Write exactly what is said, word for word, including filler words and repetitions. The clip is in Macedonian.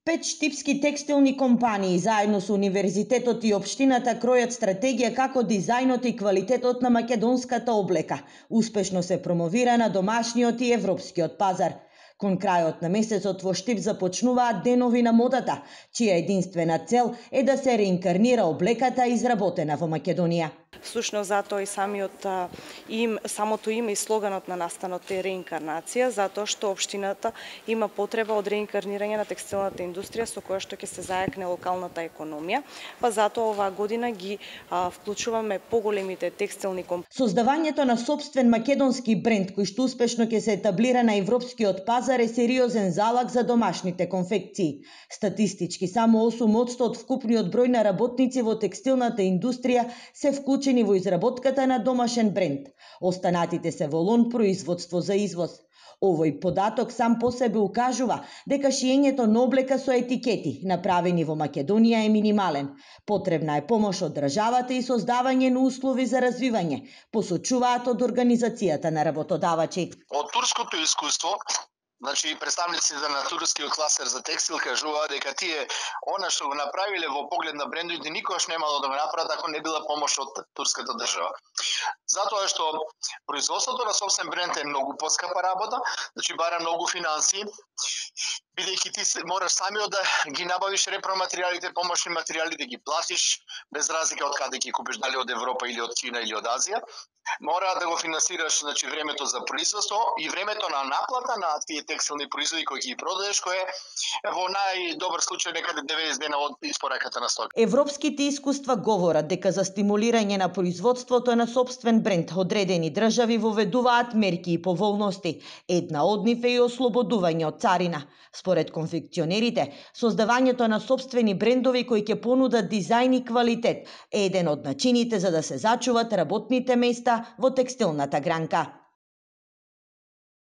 Пет штипски текстилни компании заедно со универзитетот и општината кројат стратегија како дизајнот и квалитетот на македонската облека успешно се промовира на домашниот и европскиот пазар. Кон крајот на месецот во Штип започнуваат денови на модата, чија единствена цел е да се реинкарнира облеката изработена во Македонија. Всушност затоа и самиот им самото име и слоганот на настанот е реинкарнација, затоа што општината има потреба од реинкарнирање на текстилната индустрија со која што ќе се зајакне локалната економија, па затоа оваа година ги а, вклучуваме поголемите текстилни компании. Создавањето на собствен македонски бренд кој што успешно ќе се етаблира на европскиот пазар е сериозен залаг за домашните конфекции. Статистички само осум одсто од вкупниот број на работници во текстилната индустрија се вклучени во изработката на домашен бренд. Останатите се во лон производство за извоз. Овој податок сам по себе укажува дека шиењето на облека со етикети, направени во Македонија, е минимален. Потребна е помош од државата и создавање на услови за развивање, посочуваат од организацијата на работодавачи. Од турското искуство, значи представниците на турскиот кластер за текстил кажуваат дека тие она што го направиле во поглед на брендовите никогаш немало да го направат ако не била помош од турската држава. Затоа што производството на собствен бренд е многу поскапа работа, значи бара многу финансии, бидејќи ти мораш самиот да ги набавиш репроматеријалите, помошни материјали, да ги платиш без разлика од каде ги купиш, дали од Европа или од Кина или од Азија. Мора да го финансираш, значи, времето за производство и времето на наплата на тие текстилни производи кои ги продадеш, кој е во најдобар случај некаде деветдесет дена од испораката на стока. Европските искуства говорат дека за стимулирање на производството на собствен бренд одредени држави воведуваат мерки и поволности. Една од нив е и ослободување од царина. Според конфекционерите, создавањето на собствени брендови кои ќе понудат дизајн и квалитет е еден од начините за да се зачуват работните места во текстилната гранка.